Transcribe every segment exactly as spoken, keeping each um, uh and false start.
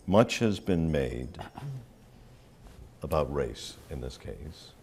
Much has been made about race in this case.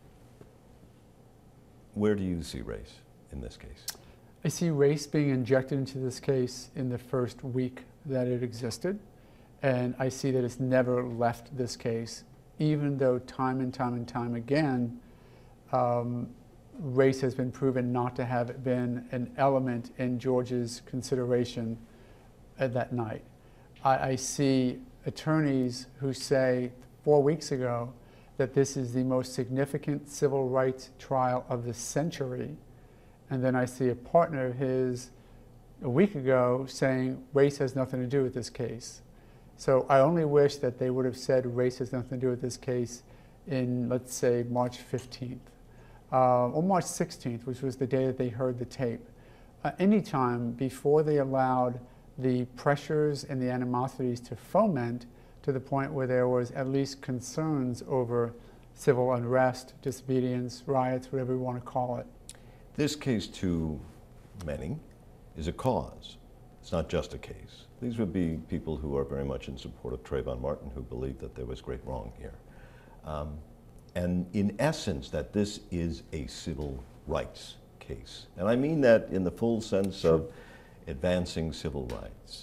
Where do you see race in this case? I see race being injected into this case in the first week that it existed, and I see that it's never left this case, even though time and time and time again, um, race has been proven not to have been an element in George's consideration at that night. I, I see attorneys who say four weeks ago that this is the most significant civil rights trial of the century, and then I see a partner of his a week ago saying race has nothing to do with this case. So I only wish that they would have said race has nothing to do with this case in, let's say, March fifteenth, uh, or March sixteenth, which was the day that they heard the tape. Uh, anytime before they allowed the pressures and the animosities to foment to the point where there was at least concerns over civil unrest, disobedience, riots, whatever you want to call it. This case, to many, is a cause. It's not just a case. These would be people who are very much in support of Trayvon Martin, who believe that there was great wrong here. Um, and in essence, that this is a civil rights case. And I mean that in the full sense Sure. of advancing civil rights.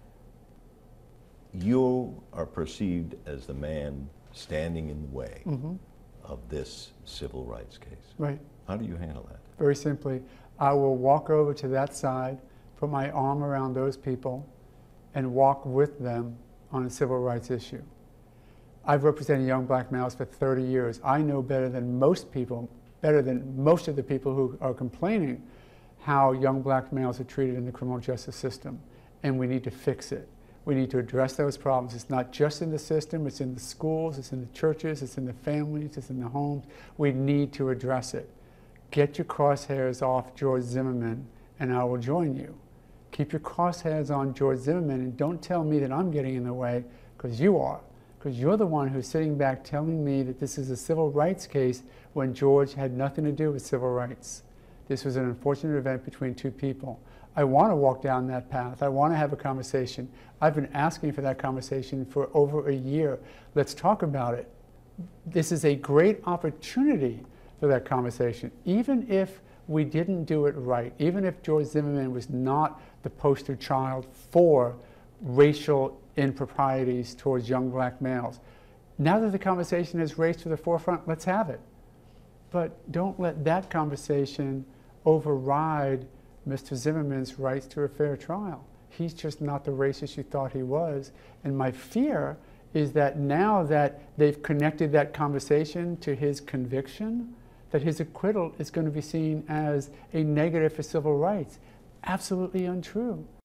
You are perceived as the man standing in the way Mm-hmm. of this civil rights case. Right. How do you handle that? Very simply, I will walk over to that side, put my arm around those people, and walk with them on a civil rights issue. I've represented young black males for thirty years. I know better than most people, better than most of the people who are complaining, how young black males are treated in the criminal justice system, and we need to fix it. We need to address those problems. It's not just in the system, it's in the schools, it's in the churches, it's in the families, it's in the homes. We need to address it. Get your crosshairs off George Zimmerman, and I will join you. Keep your crosshairs on George Zimmerman, and don't tell me that I'm getting in the way, because you are. Because you're the one who's sitting back telling me that this is a civil rights case when George had nothing to do with civil rights. This was an unfortunate event between two people. I want to walk down that path. I want to have a conversation. I've been asking for that conversation for over a year. Let's talk about it. This is a great opportunity for that conversation. Even if we didn't do it right, even if George Zimmerman was not the poster child for racial improprieties towards young black males, now that the conversation has raised to the forefront, let's have it. But don't let that conversation override Mister Zimmerman's rights to a fair trial. He's just not the racist you thought he was. And my fear is that now that they've connected that conversation to his conviction, that his acquittal is going to be seen as a negative for civil rights. Absolutely untrue.